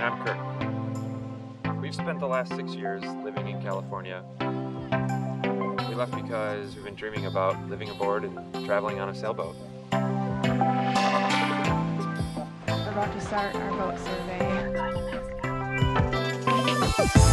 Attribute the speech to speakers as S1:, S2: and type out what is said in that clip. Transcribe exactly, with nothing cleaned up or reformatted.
S1: I'm Kirk. We've spent the last six years living in California. We left because we've been dreaming about living aboard and traveling on a sailboat.
S2: We're about to start our boat survey.